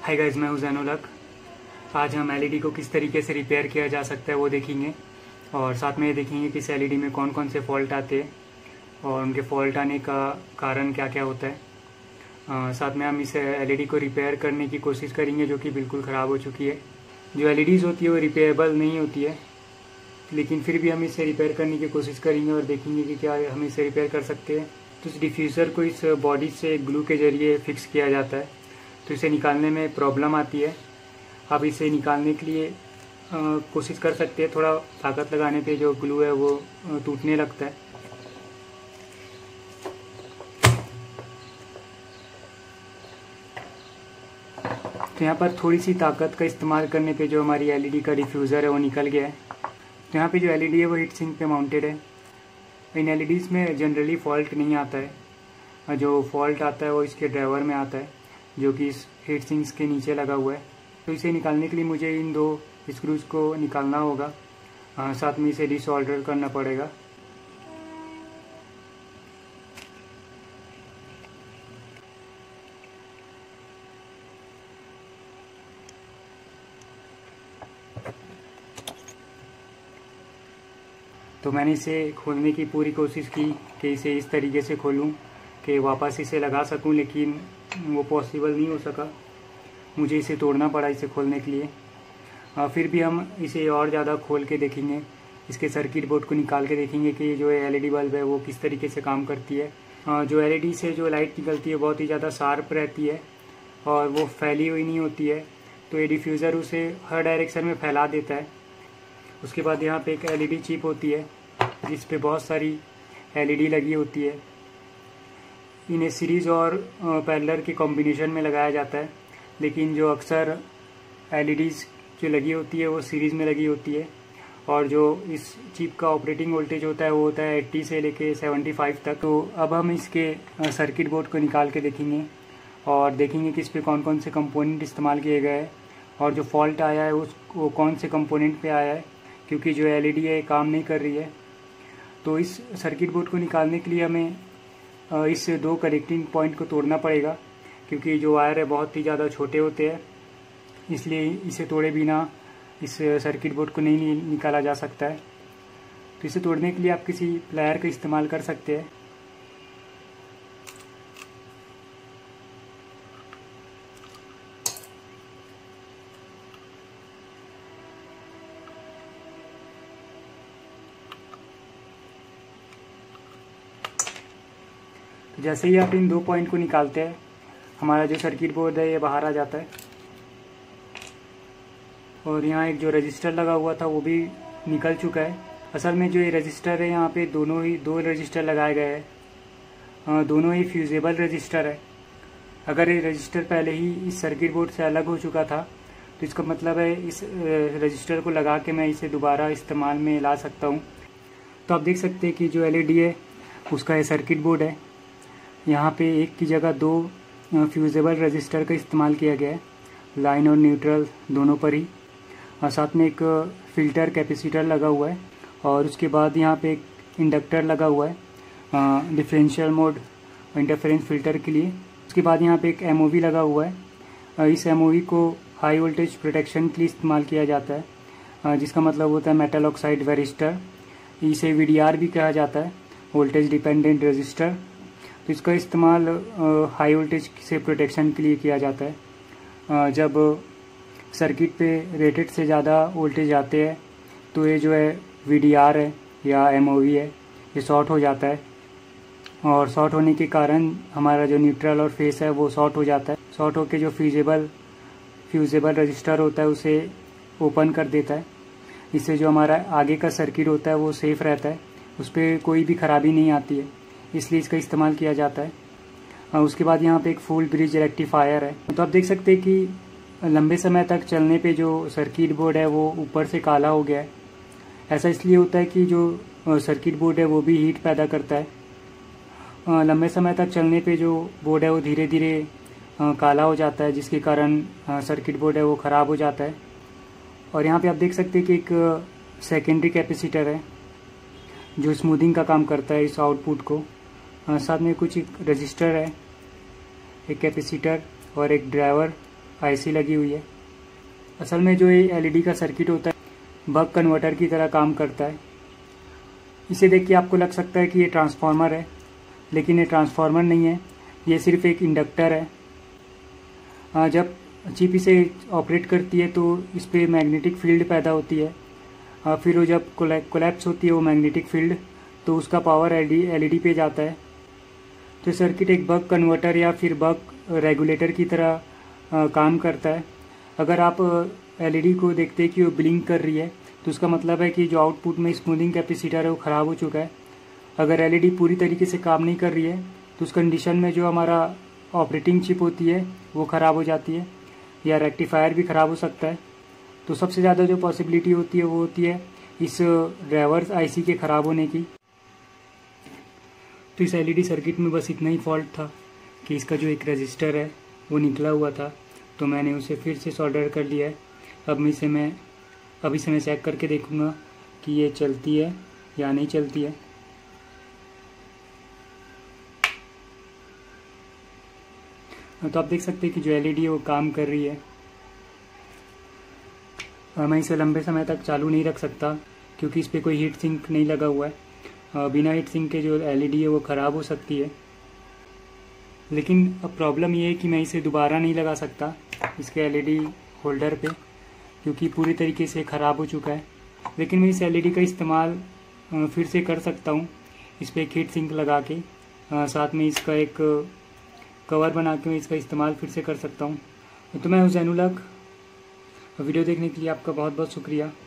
Hi guys, मैं हूं ज़ैनुलक। आज हम एलईडी को किस तरीके से रिपेयर किया जा सकता है वो देखेंगे और साथ में ये देखेंगे कि इस एलईडी में कौन कौन से फॉल्ट आते हैं और उनके फॉल्ट आने का कारण क्या क्या होता है। साथ में हम इस एलईडी को रिपेयर करने की कोशिश करेंगे जो कि बिल्कुल ख़राब हो चुकी है। जो एलईडीज़ होती है वो रिपेयरेबल नहीं होती है, लेकिन फिर भी हम इसे रिपेयर करने की कोशिश करेंगे और देखेंगे कि क्या हम इसे रिपेयर कर सकते हैं। तो इस डिफ्यूज़र को इस बॉडी से ग्लू के ज़रिए फिक्स किया जाता है, तो इसे निकालने में प्रॉब्लम आती है। आप इसे निकालने के लिए कोशिश कर सकते हैं। थोड़ा ताकत लगाने पे जो ग्लू है वो टूटने लगता है। तो यहाँ पर थोड़ी सी ताकत का इस्तेमाल करने पे जो हमारी एलईडी का डिफ्यूज़र है वो निकल गया है। तो यहाँ पे जो एलईडी है वो हीट सिंक पे माउंटेड है। इन एलईडीज़ में जनरली फॉल्ट नहीं आता है। जो फॉल्ट आता है वो इसके ड्राइवर में आता है, जो कि इस हीट सिंक्स के नीचे लगा हुआ है। तो इसे निकालने के लिए मुझे इन दो स्क्रूज को निकालना होगा, साथ में इसे डिसऑल्डर करना पड़ेगा। तो मैंने इसे खोलने की पूरी कोशिश की कि इसे इस तरीके से खोलूं कि वापस इसे लगा सकूं, लेकिन वो पॉसिबल नहीं हो सका। मुझे इसे तोड़ना पड़ा इसे खोलने के लिए। फिर भी हम इसे और ज़्यादा खोल के देखेंगे, इसके सर्किट बोर्ड को निकाल के देखेंगे कि जो एलईडी बल्ब है वो किस तरीके से काम करती है। जो एलईडी से जो लाइट निकलती है बहुत ही ज़्यादा शार्प रहती है और वो फैली हुई नहीं होती है, तो ये डिफ्यूज़र उसे हर डायरेक्शन में फैला देता है। उसके बाद यहाँ पे एक एलईडी चिप होती है जिस पे बहुत सारी एलईडी लगी होती है। इन्हें सीरीज़ और पैरेलल के कॉम्बिनेशन में लगाया जाता है, लेकिन जो अक्सर एलईडीज़ जो लगी होती है वो सीरीज़ में लगी होती है। और जो इस चिप का ऑपरेटिंग वोल्टेज होता है वो होता है 80 से लेके 75 तक। तो अब हम इसके सर्किट बोर्ड को निकाल के देखेंगे और देखेंगे कि इस पर कौन कौन से कंपोनेंट इस्तेमाल किए गए हैं और जो फॉल्ट आया है वो कौन से कंपोनेंट पे आया है, क्योंकि जो एलईडी है काम नहीं कर रही है। तो इस सर्किट बोर्ड को निकालने के लिए हमें इस दो कनेक्टिंग पॉइंट को तोड़ना पड़ेगा, क्योंकि जो वायर है बहुत ही ज़्यादा छोटे होते हैं, इसलिए इसे तोड़े बिना इस सर्किट बोर्ड को नहीं निकाला जा सकता है। तो इसे तोड़ने के लिए आप किसी प्लायर का इस्तेमाल कर सकते हैं। तो जैसे ही आप इन दो पॉइंट को निकालते हैं, हमारा जो सर्किट बोर्ड है ये बाहर आ जाता है और यहाँ एक जो रजिस्टर लगा हुआ था वो भी निकल चुका है। असल में जो ये रजिस्टर है यहाँ पे दो रजिस्टर लगाए गए हैं, दोनों ही फ्यूजेबल रजिस्टर है। अगर ये रजिस्टर पहले ही इस सर्किट बोर्ड से अलग हो चुका था तो इसका मतलब है इस रजिस्टर को लगा के मैं इसे दोबारा इस्तेमाल में ला सकता हूँ। तो आप देख सकते हैं कि जो एलईडी है उसका ये सर्किट बोर्ड है। यहाँ पे एक की जगह दो फ्यूजेबल रजिस्टर का इस्तेमाल किया गया है, लाइन और न्यूट्रल दोनों पर ही। और साथ में एक फ़िल्टर कैपेसिटर लगा हुआ है और उसके बाद यहाँ पे एक इंडक्टर लगा हुआ है डिफरेंशियल मोड इंटरफेरेंस फ़िल्टर के लिए। उसके बाद यहाँ पे एक एमओवी लगा हुआ है। इस एमओवी को हाई वोल्टेज प्रोटेक्शन के लिए इस्तेमाल किया जाता है, जिसका मतलब होता है मेटल ऑक्साइड वेरिस्टर। इसे वीडीआर भी कहा जाता है, वोल्टेज डिपेंडेंट रजिस्टर। तो इसका इस्तेमाल हाई वोल्टेज से प्रोटेक्शन के लिए किया जाता है। जब सर्किट पे रेटेड से ज़्यादा वोल्टेज आते हैं तो ये जो है वीडीआर है या एमओवी है ये शॉर्ट हो जाता है, और शॉर्ट होने के कारण हमारा जो न्यूट्रल और फेस है वो शॉर्ट हो जाता है। शॉर्ट होकर जो फ्यूजेबल रजिस्टर होता है उसे ओपन कर देता है। इससे जो हमारा आगे का सर्किट होता है वो सेफ रहता है, उस पर कोई भी खराबी नहीं आती है, इसलिए इसका इस्तेमाल किया जाता है। उसके बाद यहाँ पे एक फुल ब्रिज रेक्टिफायर है। तो आप देख सकते हैं कि लंबे समय तक चलने पे जो सर्किट बोर्ड है वो ऊपर से काला हो गया है। ऐसा इसलिए होता है कि जो सर्किट बोर्ड है वो भी हीट पैदा करता है। लंबे समय तक चलने पे जो बोर्ड है वो धीरे धीरे काला हो जाता है, जिसके कारण सर्किट बोर्ड है वो ख़राब हो जाता है। और यहाँ पे आप देख सकते हैं कि एक सेकेंडरी कैपेसिटर है जो स्मूथिंग का काम करता है इस आउटपुट को। साथ में कुछ एक रजिस्टर है, एक कैपेसिटर और एक ड्राइवर आईसी लगी हुई है। असल में जो ये एलईडी का सर्किट होता है बक कन्वर्टर की तरह काम करता है। इसे देख के आपको लग सकता है कि ये ट्रांसफार्मर है, लेकिन ये ट्रांसफार्मर नहीं है, ये सिर्फ एक इंडक्टर है। जब चिप इसे ऑपरेट करती है तो इस पर मैग्नेटिक फील्ड पैदा होती है। फिर वो जब कोलैप्स होती है वो मैग्नेटिक फील्ड, तो उसका पावर एलईडी पे जाता है। तो सर्किट एक बक कन्वर्टर या फिर बक रेगुलेटर की तरह काम करता है। अगर आप एलईडी को देखते हैं कि वो ब्लिंक कर रही है तो उसका मतलब है कि जो आउटपुट में स्मूथिंग कैपेसिटर है वो ख़राब हो चुका है। अगर एलईडी पूरी तरीके से काम नहीं कर रही है तो उस कंडीशन में जो हमारा ऑपरेटिंग चिप होती है वो ख़राब हो जाती है, या रेक्टिफायर भी ख़राब हो सकता है। तो सबसे ज़्यादा जो पॉसिबिलिटी होती है वो होती है इस ड्राइवर्स आईसी के ख़राब होने की। तो इस एलईडी सर्किट में बस इतना ही फॉल्ट था कि इसका जो एक रजिस्टर है वो निकला हुआ था, तो मैंने उसे फिर से सोल्डर कर लिया है। अभी से मैं चेक करके देखूंगा कि ये चलती है या नहीं चलती है। तो आप देख सकते हैं कि जो एलईडी है वो काम कर रही है। मैं इसे लंबे समय तक चालू नहीं रख सकता क्योंकि इस पर कोई हीट सिंक नहीं लगा हुआ है। बिना हीट सिंक के जो एलईडी है वो ख़राब हो सकती है। लेकिन अब प्रॉब्लम ये है कि मैं इसे दोबारा नहीं लगा सकता इसके एलईडी होल्डर पे, क्योंकि पूरी तरीके से ख़राब हो चुका है। लेकिन मैं इस एलईडी का इस्तेमाल फिर से कर सकता हूँ, इस पर एक हीट सिंक लगा के, साथ में इसका एक कवर बना के मैं इसका इस्तेमाल फिर से कर सकता हूँ। तो मैं हूँ ज़ैनुल हक। वीडियो देखने के लिए आपका बहुत बहुत शुक्रिया।